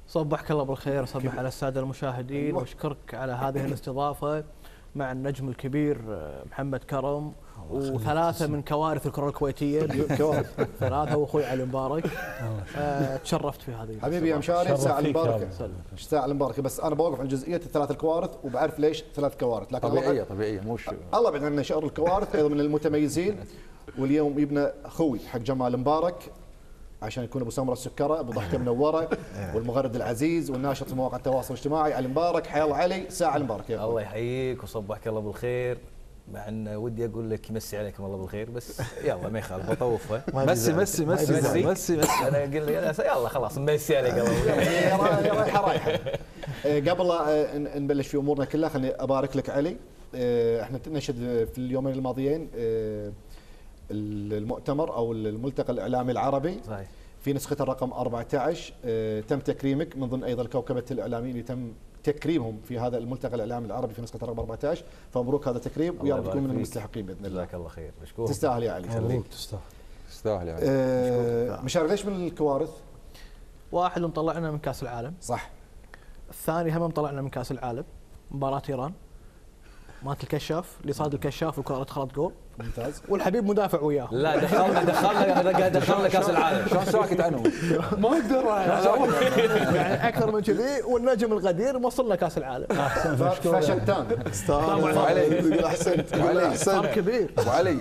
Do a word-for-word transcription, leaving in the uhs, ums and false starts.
صبحك الله بالخير، صبح على الساده المشاهدين واشكرك على هذه الاستضافه مع النجم الكبير محمد كرم وثلاثه من كوارث الكره الكويتيه. كوارث ثلاثه واخوي علي مبارك. آه، تشرفت في هذه حبيبي يا مشاري، ساعه المباركه ساعه المباركه، بس انا بوقف عن جزئيه الثلاث الكوارث وبعرف ليش ثلاث كوارث، لكن طبيعيه طبيعيه مش الله يبعد عنا شر الكوارث. ايضا من المتميزين، واليوم يبنى اخوي حق جمال مبارك عشان يكون ابو سمره السكره، ابو ضحكه منوره، والمغرد العزيز والناشط في مواقع التواصل الاجتماعي علي مبارك. حيا الله علي، ساعه المباركه يا الله يحييك وصبحك الله بالخير، مع ان ودي اقول لك يمسي عليكم الله بالخير بس يلا ما يخالف بطوفه. مسي مسي مسي مسي مسي انا اقول يلا خلاص مسي عليك الله رايحه رايحه. قبل لا نبلش في امورنا كلها خليني ابارك لك علي. احنا نشهد في اليومين الماضيين المؤتمر او الملتقى الاعلامي العربي صحيح. في نسخه الرقم أربعة عشر تم تكريمك من ضمن ايضا كوكبه الاعلاميين اللي تم تكريمهم في هذا الملتقى الاعلامي العربي في نسخه الرقم أربعة عشر، فمبروك هذا التكريم ويا رب تكون من المستحقين باذن الله. جزاك الله خير، مشكور. تستاهل يا علي. مبروك، تستاهل تستاهل يا علي. أه مشاري، ليش من الكوارث؟ واحد مطلعنا من كاس العالم صح، الثاني هم مطلعنا من كاس العالم مباراه ايران مات الكشاف اللي صاد الكشاف والكره دخلت جول ممتاز، والحبيب مدافع وياه. لا دخلنا دخلنا دخلنا كاس العالم. شلون ساكت عنهم؟ ما اقدر يعني اكثر من كذي، والنجم الغدير وصلنا كاس العالم. فشتان. ابو علي احسنت ابو علي احسنت كبير. ابو علي